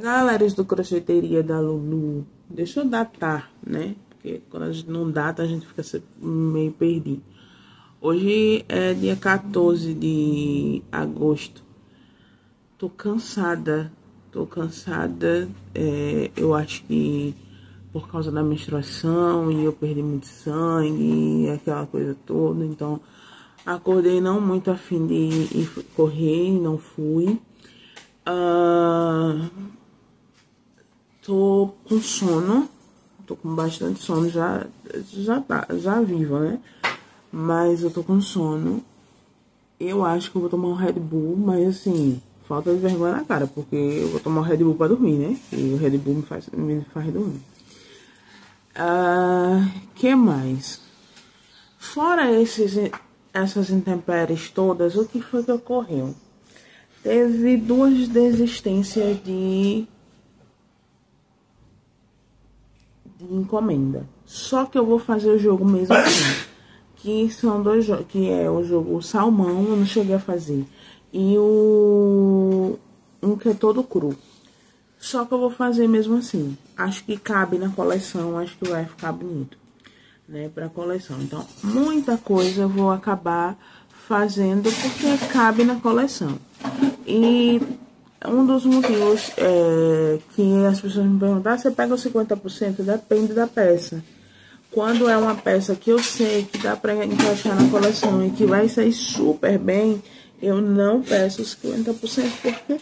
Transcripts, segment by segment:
Galera do crocheteria da Lulu, deixa eu datar, né? Porque quando a gente não data, a gente fica meio perdido. Hoje é dia 14 de agosto. Tô cansada, eu acho que por causa da menstruação e eu perdi muito sangue e aquela coisa toda. Então, acordei não muito a fim de ir correr, não fui. Tô com sono, tô com bastante sono, já viva, né? Mas eu tô com sono. Eu acho que eu vou tomar um Red Bull, mas assim, falta de vergonha na cara, porque eu vou tomar um Red Bull pra dormir, né? E o Red Bull me faz dormir. Que mais? Fora essas intempéries todas, o que foi que ocorreu? Teve 2 desistências de encomenda. Só que eu vou fazer o jogo mesmo assim. Que são 2 jogos, que é o jogo Salmão, eu não cheguei a fazer. E um que é todo cru. Só que eu vou fazer mesmo assim. Acho que cabe na coleção, acho que vai ficar bonito, né, pra coleção. Então, muita coisa eu vou acabar fazendo porque cabe na coleção. E um dos motivos que as pessoas me perguntam, você pega os 50%? Depende da peça. Quando é uma peça que eu sei que dá pra encaixar na coleção e que vai sair super bem, eu não peço os 50% porque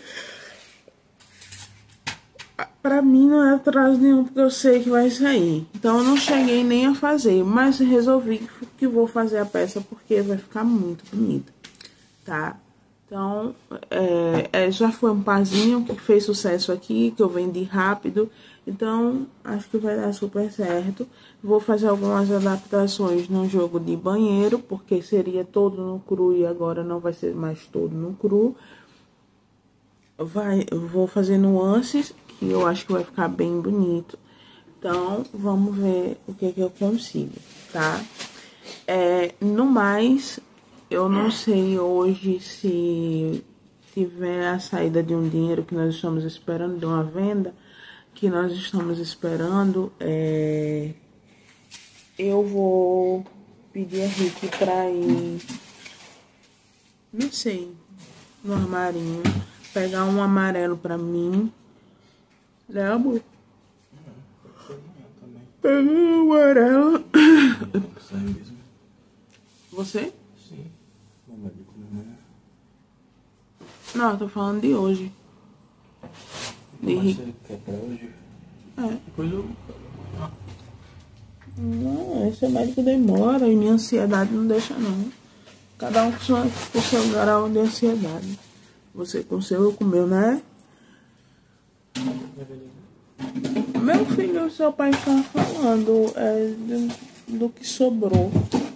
pra mim não é atraso nenhum, porque eu sei que vai sair. Então eu não cheguei nem a fazer, mas resolvi que vou fazer a peça porque vai ficar muito bonita, tá? Então, já foi um parzinho que fez sucesso aqui, que eu vendi rápido. Então, acho que vai dar super certo. Vou fazer algumas adaptações no jogo de banheiro, porque seria todo no cru e agora não vai ser mais todo no cru. Vou fazer nuances, que eu acho que vai ficar bem bonito. Então, vamos ver o que eu consigo, tá? No mais, eu não sei hoje se tiver a saída de um dinheiro que nós estamos esperando, de uma venda que nós estamos esperando, eu vou pedir a Rick pra ir, não sei, no armarinho, pegar um amarelo pra mim, né, amor? Pegar um amarelo. Você? Sim. Não, eu tô falando de hoje. De Rick. Você quer pra hoje? Depois eu... Não, esse médico demora e minha ansiedade não deixa não. Cada um com seu grau de ansiedade. Você com o seu, eu com o meu, né? Meu filho, seu pai está falando do que sobrou.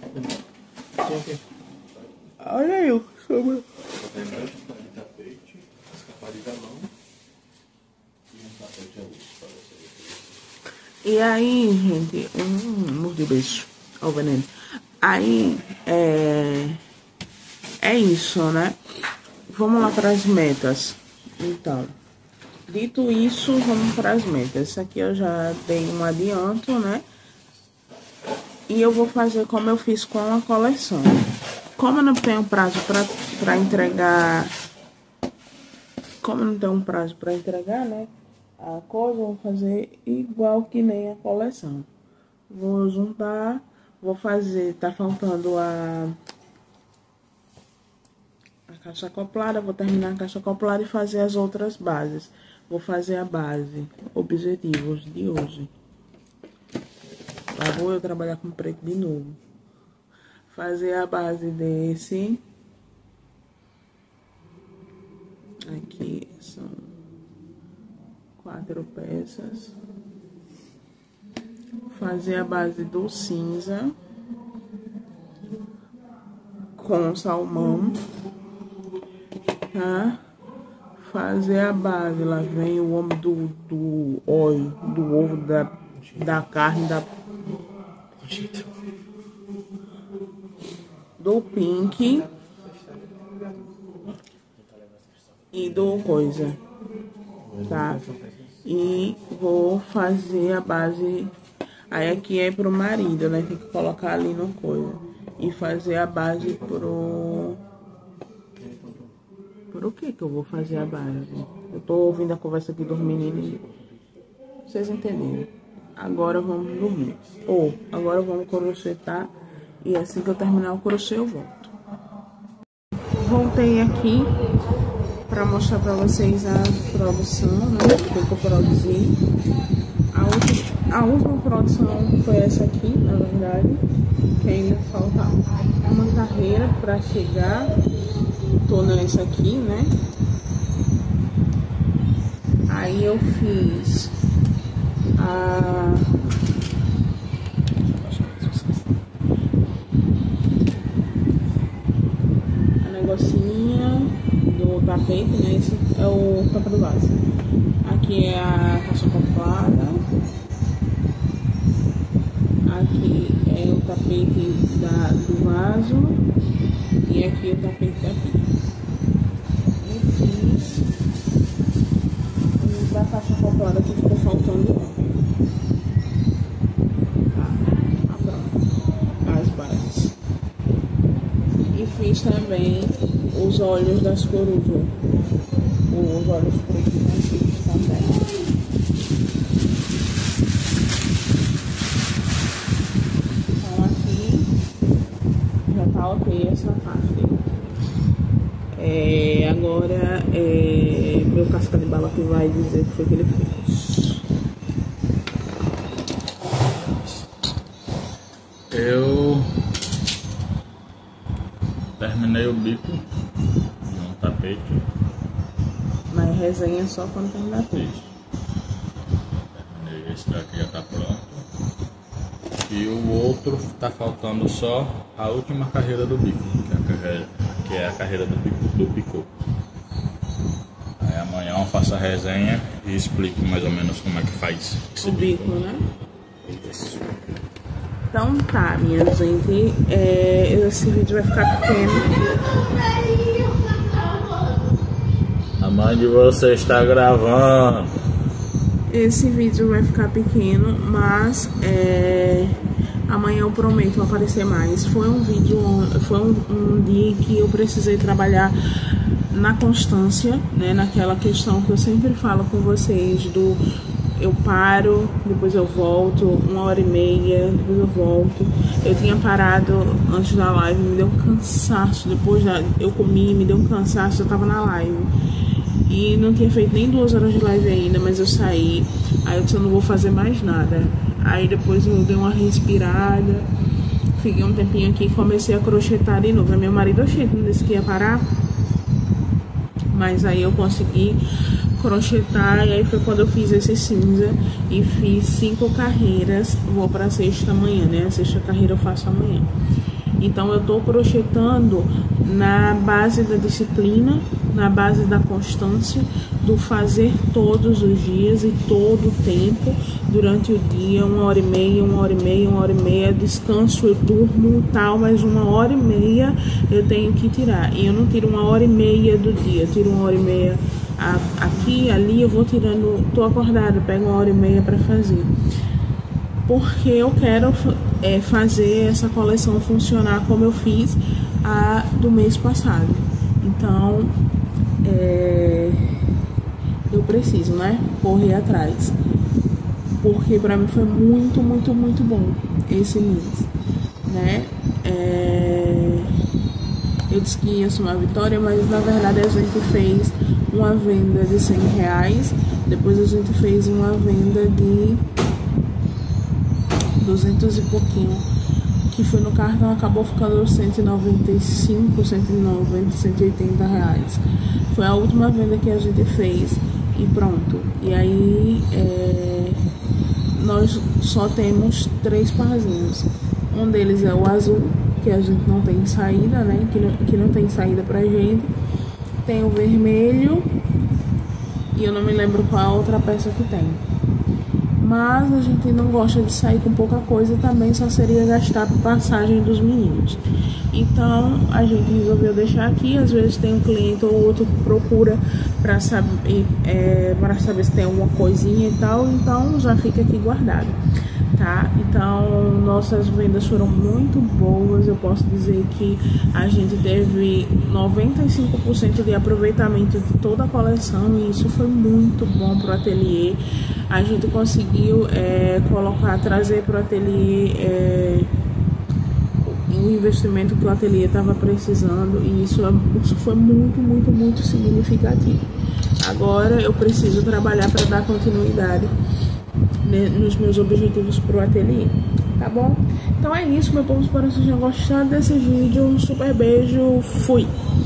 Olha aí o que sobrou. Tapete, escapade da mão e um tapete avulso para você. E aí, gente, mordi o beijo ao veneno. Aí, é isso, né? Vamos lá para as metas. Então, dito isso, vamos para as metas. Isso aqui eu já dei um adianto, né? E eu vou fazer como eu fiz com a coleção. Como eu não tenho prazo para entregar... Como eu não tenho um prazo para entregar, né? A coisa, eu vou fazer igual que nem a coleção. Vou juntar, vou fazer... Tá faltando a caixa acoplada, vou terminar a caixa acoplada e fazer as outras bases. Vou fazer a base, objetivos de hoje. Lá vou eu trabalhar com preto de novo. Fazer a base desse. Aqui são 4 peças. Fazer a base do cinza. Com salmão. Tá? Fazer a base. Lá vem o homem do óleo, do ovo, da carne, do pink e do coisa. tá? E vou fazer a base. Aí aqui é pro marido, né? Tem que colocar ali no coisa. E fazer a base pro... Por o que eu vou fazer a base? Eu tô ouvindo a conversa aqui dos meninos. Vocês entenderam? Agora vamos dormir. Ou agora vamos crochetar. E assim que eu terminar o crochê eu volto. Voltei aqui para mostrar para vocês a produção, né? Que eu produzi. A última produção foi essa aqui, na verdade. Que ainda falta uma carreira para chegar. Tô nessa aqui, né? Aí eu fiz a negocinha do tapete, né? Esse é o tapa do vaso. Aqui é a caixa acoplada. Aqui é o tapete do vaso. E aqui o tapete daqui. Eu fiz o da caixa acoplada que ficou faltando. As bases. E fiz também os olhos das corujas. Os olhos pretos também. Então aqui já tá ok essa parte. Agora meu casca de bala que vai dizer o que foi que ele fez. Eu terminei o bico no tapete. Mas resenha só quando terminar tudo. Terminei, esse daqui já tá pronto. E o outro tá faltando só a última carreira do bico, que é a carreira do picô. Aí amanhã eu faço a resenha e explico mais ou menos como é que faz esse O bico, né? Isso. Então tá, minha gente, esse vídeo vai ficar pequeno. A mãe de você está gravando. Esse vídeo vai ficar pequeno, mas amanhã eu prometo aparecer mais. Foi um vídeo, foi um dia em que eu precisei trabalhar na constância, né? Naquela questão que eu sempre falo com vocês do eu paro, depois eu volto, 1h30, depois eu volto. Eu tinha parado antes da live, me deu um cansaço. Depois eu comi, me deu um cansaço, eu tava na live. E não tinha feito nem 2 horas de live ainda, mas eu saí. Aí eu disse, eu não vou fazer mais nada. Aí depois eu dei uma respirada, fiquei um tempinho aqui e comecei a crochetar de novo. Meu marido, não disse que ia parar. Mas aí eu consegui crochetar, e aí foi quando eu fiz esse cinza e fiz 5 carreiras. Vou para a 6ª amanhã, né? A 6ª carreira eu faço amanhã. Então eu tô crochetando na base da disciplina, na base da constância, do fazer todos os dias e todo o tempo, durante o dia, 1h30, 1h30, 1h30, descanso, eu durmo e tal, mas 1h30 eu tenho que tirar. E eu não tiro 1h30 do dia, eu tiro 1h30 aqui, ali, eu vou tirando, tô acordada, pego 1h30 para fazer. Porque eu quero fazer essa coleção funcionar como eu fiz a do mês passado. Então, eu preciso, né, correr atrás. Porque pra mim foi muito, muito, muito bom esse mês, né? Eu disse que ia ser uma vitória, mas na verdade a gente fez uma venda de R$100. Depois a gente fez uma venda de 200 e pouquinho, que foi no cartão, acabou ficando 195, 190, 180 reais. Foi a última venda que a gente fez e pronto. E aí nós só temos 3 parzinhos. Um deles é o azul, que a gente não tem saída, né? Que não tem saída pra gente. Tem o vermelho e eu não me lembro qual a outra peça que tem. mas a gente não gosta de sair com pouca coisa, também só seria gastar a passagem dos meninos. Então a gente resolveu deixar aqui. Às vezes tem um cliente ou outro que procura para saber se tem alguma coisinha e tal, então já fica aqui guardado, tá? Então nossas vendas foram muito boas. Eu posso dizer que a gente teve 95% de aproveitamento de toda a coleção, e isso foi muito bom para o ateliê. A gente conseguiu trazer para o ateliê o investimento que o ateliê estava precisando, e isso foi muito significativo. Agora eu preciso trabalhar para dar continuidade nos meus objetivos para o ateliê, tá bom? Então é isso, meu povo. Espero que vocês tenham gostado desse vídeo. Um super beijo, fui!